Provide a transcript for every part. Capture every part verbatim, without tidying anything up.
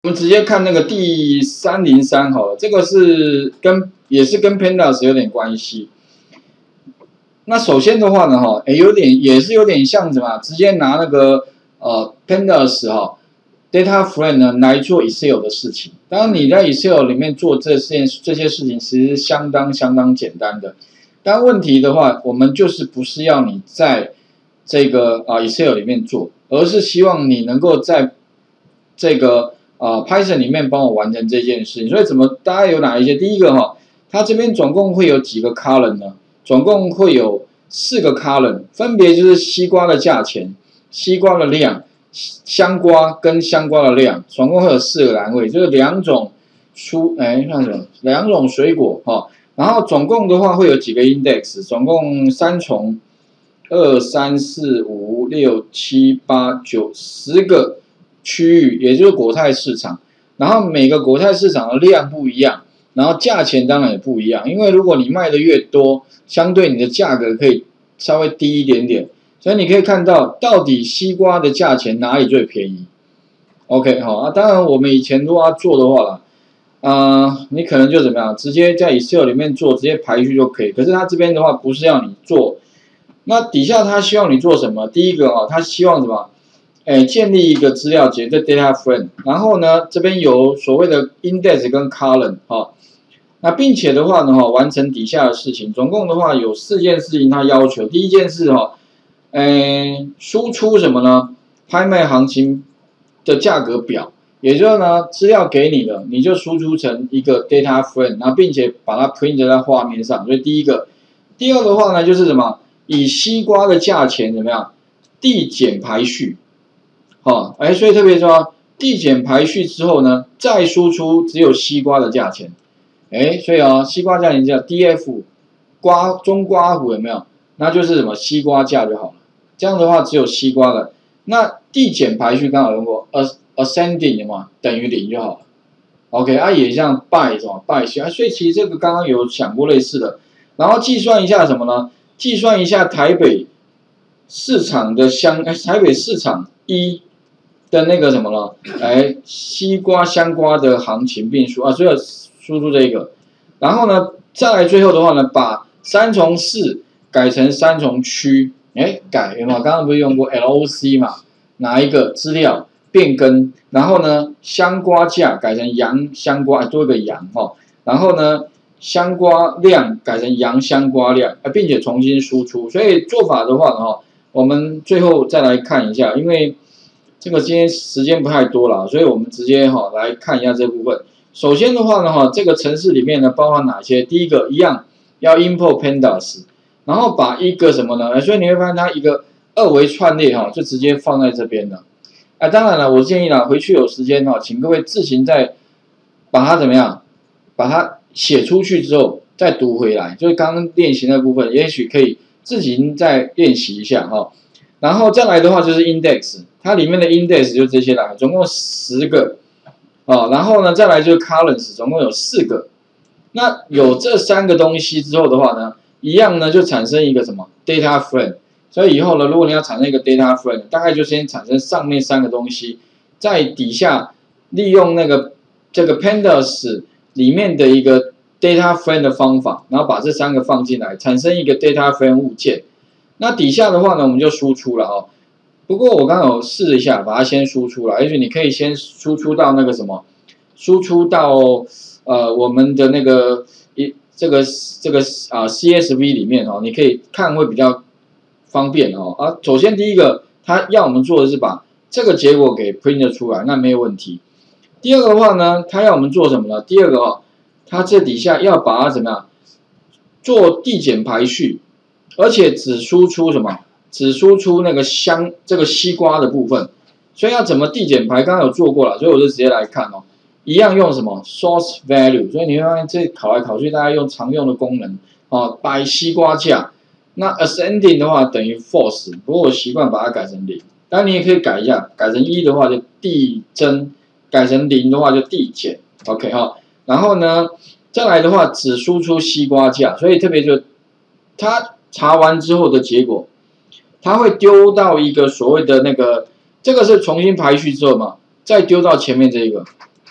我们直接看那个第三零三好了，这个是跟也是跟 Pandas 有点关系。那首先的话呢，哈，哎，有点也是有点像什么，直接拿那个呃 Pandas 哈 Data Frame 呢来做 Excel 的事情。当然你在 Excel 里面做这件这些事情，其实相当相当简单的。但问题的话，我们就是不是要你在这个啊 Excel 里面做，而是希望你能够在这个啊 Python 里面帮我完成这件事情。所以怎么大概有哪一些？第一个哈，它这边总共会有几个 column 呢？总共会有四个 column， 分别就是西瓜的价钱、西瓜的量、香瓜跟香瓜的量，总共会有四个栏位，就是两种蔬哎看什么？两种水果哈、哦。然后总共的话会有几个 index， 总共三重，二三四五六七八九十个区域，也就是果菜市场。然后每个果菜市场的量不一样，然后价钱当然也不一样，因为如果你卖的越多，相对你的价格可以稍微低一点点。所以你可以看到到底西瓜的价钱哪里最便宜 ？OK 好啊，当然我们以前如果要做的话啦。啊、呃，你可能就怎么样，直接在 Excel 里面做，直接排序就可以。可是他这边的话，不是要你做，那底下他希望你做什么？第一个啊，他希望什么？哎，建立一个资料集，这 data frame。然后呢，这边有所谓的 index 跟 column 哈。那并且的话呢，哈，完成底下的事情，总共的话有四件事情，他要求。第一件事哈，哎，输出什么呢？拍卖行情的价格表。也就是呢，资料给你了，你就输出成一个 data frame， 然后并且把它 print 在画面上。所以第一个，第二的话呢，就是什么？以西瓜的价钱怎么样？递减排序，哦，哎，所以特别说递减排序之后呢，再输出只有西瓜的价钱，哎，所以啊、哦，西瓜价钱叫 D F 瓜中瓜弧有没有？那就是什么西瓜价就好了。这样的话只有西瓜了。那递减排序刚好用过 ，as ascending 嘛，等于零就好了。OK， 啊也像 by 什么 by 啊，所以其实这个刚刚有想过类似的。然后计算一下什么呢？计算一下台北市场的香，台北市场一的那个什么呢？哎，西瓜、香瓜的行情变数啊，所以要输出这个。然后呢，再来最后的话呢，把三重市改成三重区，哎，改有没有？刚刚不是用过 L O C 嘛？哪一个资料变更？然后呢，香瓜价改成洋香瓜，多一个洋哦。然后呢，香瓜量改成洋香瓜量，啊，并且重新输出。所以做法的话呢，哈，我们最后再来看一下，因为这个今天时间不太多了，所以我们直接哈来看一下这部分。首先的话呢，哈，这个程式里面呢包含哪些？第一个一样要 import pandas， 然后把一个什么呢？所以你会发现它一个二维串列哈，就直接放在这边了。啊，当然了，我建议呢，回去有时间哈，请各位自行再把它怎么样，把它写出去之后再读回来，就是刚刚练习那部分，也许可以自行再练习一下哈。然后再来的话就是 index， 它里面的 index 就这些来，总共十个啊。然后呢，再来就是 columns， 总共有四个。那有这三个东西之后的话呢，一样呢就产生一个什么 data frame。所以以后呢，如果你要产生一个 data frame， 大概就先产生上面三个东西，在底下利用那个这个 pandas 里面的一个 data frame 的方法，然后把这三个放进来，产生一个 data frame 物件。那底下的话呢，我们就输出了哦。不过我刚刚有试一下，把它先输出了，也许你可以先输出到那个什么，输出到呃我们的那个一这个这个啊 C S V 里面哦，你可以看会比较方便哦啊，首先第一个，它要我们做的是把这个结果给 print 出来，那没有问题。第二个的话呢，它要我们做什么呢？第二个哦，它这底下要把它怎么样做递减排序，而且只输出什么？只输出那个香这个西瓜的部分。所以要怎么递减排？刚刚有做过了，所以我就直接来看哦，一样用什么 source value。所以你会发现这考来考去，大家用常用的功能哦，摆西瓜价。那 ascending 的话等于 false， 不过我习惯把它改成零，当然你也可以改一下，改成一的话就递增，改成零的话就递减 ，OK 哈。然后呢，再来的话只输出西瓜价，所以特别就它查完之后的结果，它会丢到一个所谓的那个，这个是重新排序之后嘛，再丢到前面这一个，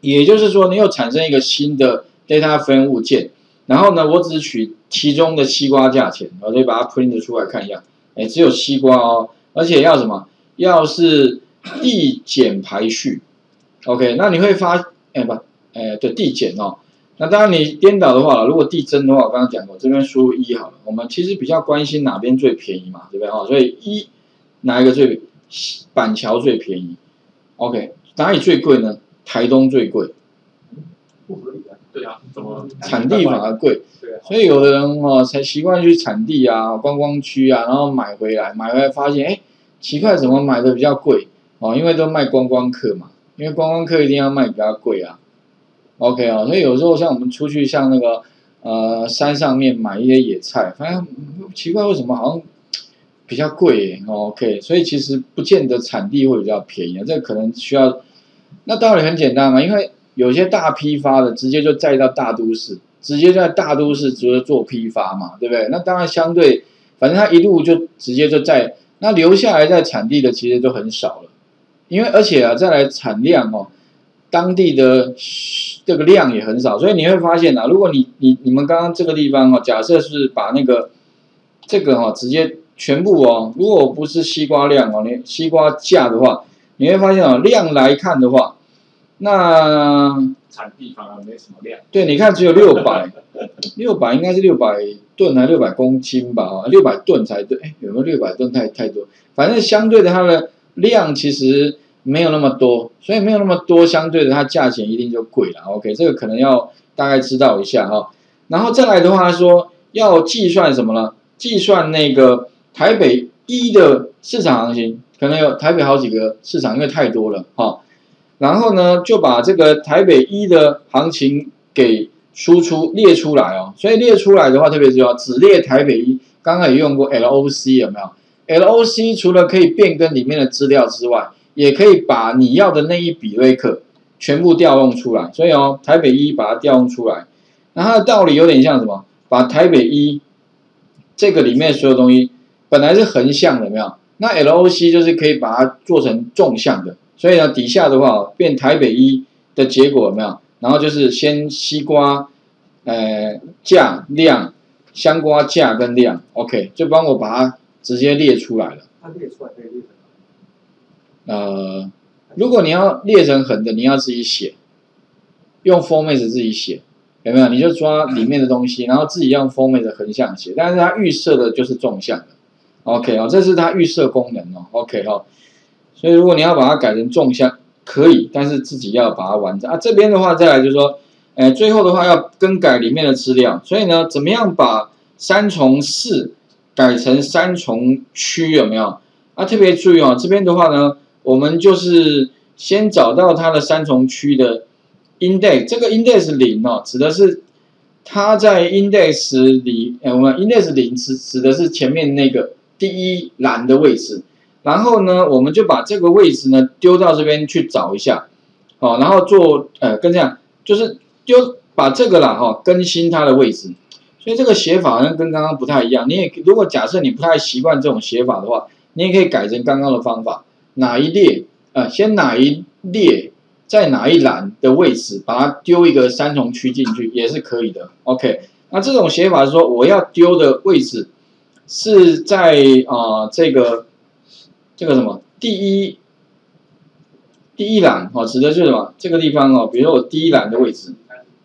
也就是说，你又产生一个新的 data frame 物件，然后呢，我只取其中的西瓜价钱，我就把它 print 出来看一下，哎，只有西瓜哦，而且要什么？要是递减排序 ，OK， 那你会发，哎不，哎对，递减哦。那当然你颠倒的话，如果递增的话，我刚刚讲过，这边输入一好了。我们其实比较关心哪边最便宜嘛，对不对哦？所以一哪一个最板桥最便宜 ？OK， 哪里最贵呢？台东最贵。 不合理啊。对啊，怎么？ 产地反而贵。 对啊。 所以有的人哦，才习惯去产地啊、观光区啊，然后买回来，买回来发现，哎，奇怪，怎么买的比较贵？哦，因为都卖观光客嘛，因为观光客一定要卖比较贵啊。OK 啊、哦，所以有时候像我们出去像那个呃山上面买一些野菜，发现奇怪为什么好像比较贵耶、哦、？OK， 所以其实不见得产地会比较便宜啊，这可能需要。那道理很简单嘛，因为有些大批发的直接就载到大都市，直接在大都市直接做批发嘛，对不对？那当然相对，反正它一路就直接就在，那留下来在产地的其实都很少了，因为而且啊再来产量哦，当地的这个量也很少，所以你会发现啊，如果你你你们刚刚这个地方哦，假设是把那个这个哈、哦、直接全部哦，如果不是西瓜量哦，你西瓜价的话，你会发现哦，量来看的话，那产地反而没什么量。 对，你看只有六百，六百应该是六百吨还六百公斤吧？啊，六百吨才对，哎，有没有六百吨太太多？反正相对的它的量其实没有那么多，所以没有那么多，相对的它价钱一定就贵了。OK， 这个可能要大概知道一下哈。然后再来的话说，要计算什么呢？计算那个台北一的市场行情，可能有台北好几个市场，因为太多了哈。然后呢，就把这个台北一的行情给输出列出来哦。所以列出来的话，特别重要，只列台北一。刚刚也用过 L O C 有没有 ？L O C 除了可以变更里面的资料之外，也可以把你要的那一笔瑞克全部调用出来。所以哦，台北一把它调用出来，那它的道理有点像什么？把台北一这个里面所有东西本来是横向的，有没有？那 L O C 就是可以把它做成纵向的。所以呢，底下的话变台北一的结果有没有？然后就是先西瓜，呃，价量，香瓜价跟量 ，OK， 就帮我把它直接列出来了。 它列出来可以列成。 呃，如果你要列成横的，你要自己写，用 format 自己写，有没有？你就抓里面的东西，然后自己用 format 横向写，但是它预设的就是纵向的 ，OK 哦，这是它预设功能哦 ，OK 哦。所以如果你要把它改成纵向，可以，但是自己要把它完整啊。这边的话，再来就是说，哎，最后的话要更改里面的资料。所以呢，怎么样把三重四改成三重区有没有？啊，特别注意哦，这边的话呢，我们就是先找到它的三重区的 index， 这个 index 零哦，指的是它在 index 里，哎，我们 index 零指指的是前面那个第一栏的位置。然后呢，我们就把这个位置呢丢到这边去找一下，哦，然后做呃跟这样，就是丢把这个啦哈、哦、更新它的位置，所以这个写法好像跟刚刚不太一样。你也如果假设你不太习惯这种写法的话，你也可以改成刚刚的方法，哪一列呃先哪一列在哪一栏的位置，把它丢一个三重区进去也是可以的。OK， 那这种写法是说我要丢的位置是在啊、呃、这个。这个什么第一第一栏哦，指的是什么？这个地方哦，比如说我第一栏的位置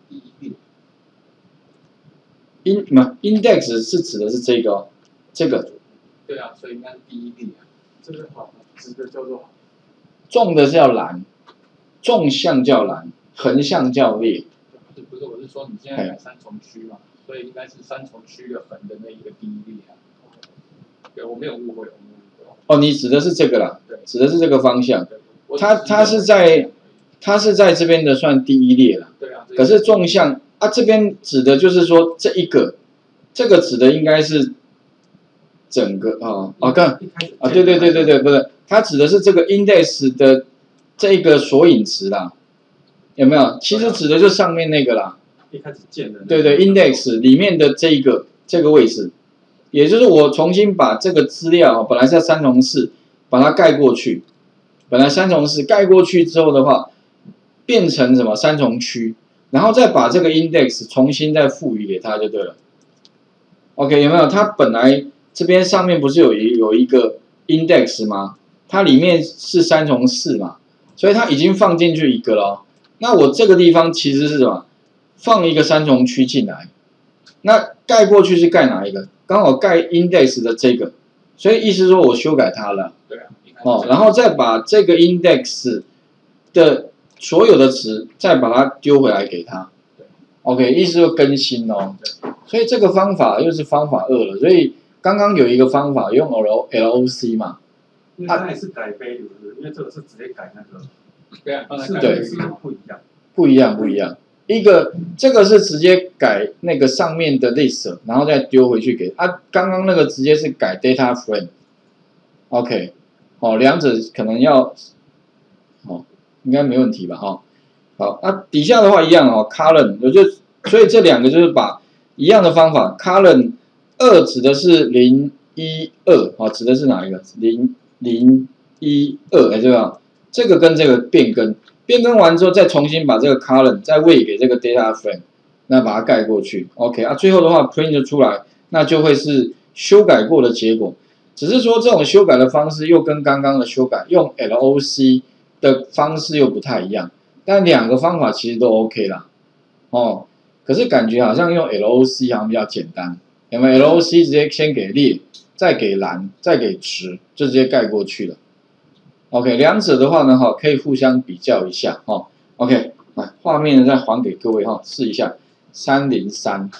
，in 什么 index 是指的是这个哦，这个。 对啊，所以应该是第一列啊。这个好，指的叫做纵的是叫栏，纵向叫栏，横向叫列。 不是不是，我是说你现在改三重区嘛，所以应该是三重区的横的那一个第一列啊。对，我没有误会，我没有误会。 哦，你指的是这个啦，指的是这个方向。它它是在它是在这边的算第一列啦。 对啊。 可是纵向啊，这边指的就是说这一个，这个指的应该是整个啊啊看啊，对对对对对，不是，它指的是这个 index 的这个索引词啦，有没有？其实指的就是上面那个啦。 一开始建的。 对对 ，index 里面的这一个这个位置。也就是我重新把这个资料，本来是在三重四，把它盖过去，本来三重四盖过去之后的话， 变成什么三重区，然后再把这个 index 重新再赋予给它就对了。OK， 有没有？它本来这边上面不是有一有一个 index 吗？它里面是三重四嘛，所以它已经放进去一个了。那我这个地方其实是什么？放一个三重区进来，那盖过去是盖哪一个？刚好盖 index 的这个，所以意思说我修改它了。 对啊。 哦，然后再把这个 index 的所有的值再把它丢回来给它。OK， 意思就更新哦。所以这个方法又是方法二了。所以刚刚有一个方法用 L L O C 嘛。 因为它也是改 value， 因为这个是直接改那个。 对啊， 是对， 是不一样。 不一样，不一样。一个这个是直接改那个上面的 list， 然后再丢回去给啊。刚刚那个直接是改 data frame。OK， 哦，两者可能要，哦，应该没问题吧？哈、哦，好，那底下的话一样哦 ，column 我就所以这两个就是把一样的方法 ，column 二指的是零一二，哦，指的是哪一个？零零一二，哎，对吧？这个跟这个变更。变更完之后，再重新把这个 column 再喂给这个 data frame， 那把它盖过去 ，OK 啊，最后的话 print 出来，那就会是修改过的结果。只是说这种修改的方式又跟刚刚的修改用 L O C 的方式又不太一样，但两个方法其实都 OK 啦，哦，可是感觉好像用 L O C 好像比较简单，因为 L O C 直接先给列，再给栏，再给值，就直接盖过去了。OK， 两者的话呢，哈，可以互相比较一下，哈。OK， 来，画面再还给各位哈，试一下三零三。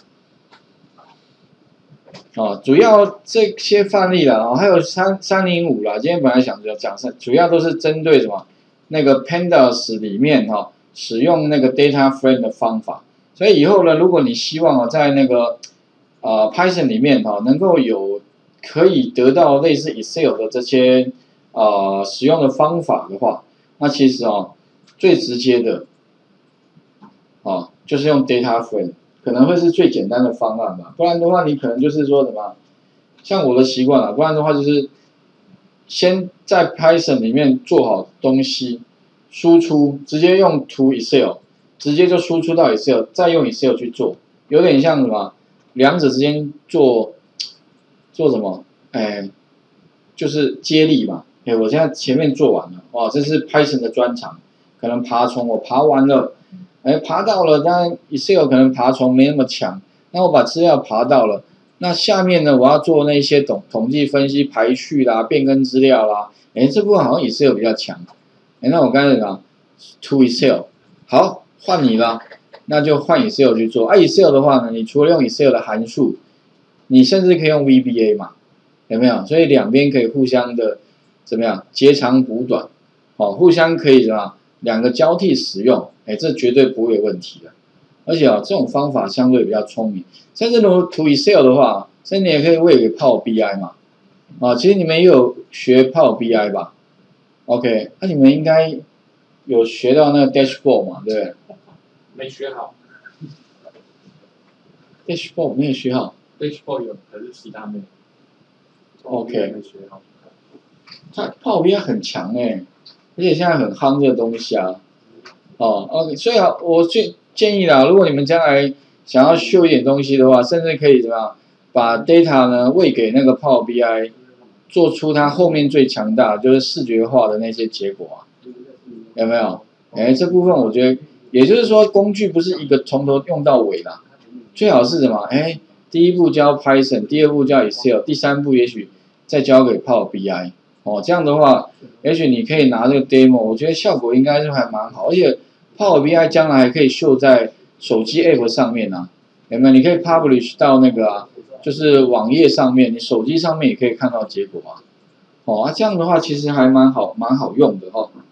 哦，主要这些范例啦，哦，还有三三零五啦。今天本来想着讲是，主要都是针对什么那个 Pandas 里面哈、哦，使用那个 data frame 的方法。所以以后呢，如果你希望哦，在那个呃 Python 里面哈、哦，能够有可以得到类似 Excel 的这些呃使用的方法的话，那其实哦，最直接的哦，就是用 data frame。可能会是最简单的方案吧，不然的话，你可能就是说什么，像我的习惯了，不然的话就是先在 Python 里面做好东西，输出，直接用 to Excel， 直接就输出到 Excel， 再用 Excel 去做，有点像什么，两者之间做做什么，哎，就是接力嘛，哎，我现在前面做完了，哇，这是 Python 的专长，可能爬虫我爬完了。哎，爬到了，当然 Excel 可能爬虫没那么强，那我把资料爬到了，那下面呢，我要做那些统统计分析、排序啦、变更资料啦，哎，这部分好像 Excel 比较强，哎，那我刚才讲 to Excel， 好，换你了，那就换 Excel 去做。啊 ，Excel 的话呢，你除了用 Excel 的函数，你甚至可以用 V B A 嘛，有没有？所以两边可以互相的怎么样截长补短，哦，互相可以怎么样？两个交替使用，哎，这绝对不会有问题的。而且啊，这种方法相对比较聪明。甚至如果 to Excel 的话，甚至你也可以喂给 Power B I 嘛。啊，其实你们也有学 Power B I 吧 ？OK， 那、啊、你们应该有学到那个 Dashboard 嘛，对不对？ 没学好。 Dashboard 没有学好。 Dashboard 有，可是其他没有。 OK。 没学好。 它 Power B I 很强哎、欸。而且现在很夯这个东西啊，哦 ，OK， 所以啊，我建建议啦，如果你们将来想要秀一点东西的话，甚至可以怎么样，把 data 呢喂给那个 Power B I， 做出它后面最强大就是视觉化的那些结果啊，有没有？哎，这部分我觉得，也就是说工具不是一个从头用到尾啦，最好是什么？哎，第一步教 Python， 第二步教 Excel， 第三步也许再交给 Power B I。哦，这样的话，也许你可以拿这个 demo， 我觉得效果应该是还蛮好，而且 Power B I 将来还可以秀在手机 app 上面啊，有没有？你可以 publish 到那个啊，就是网页上面，你手机上面也可以看到结果啊。哦，啊，这样的话其实还蛮好，蛮好用的哈、哦。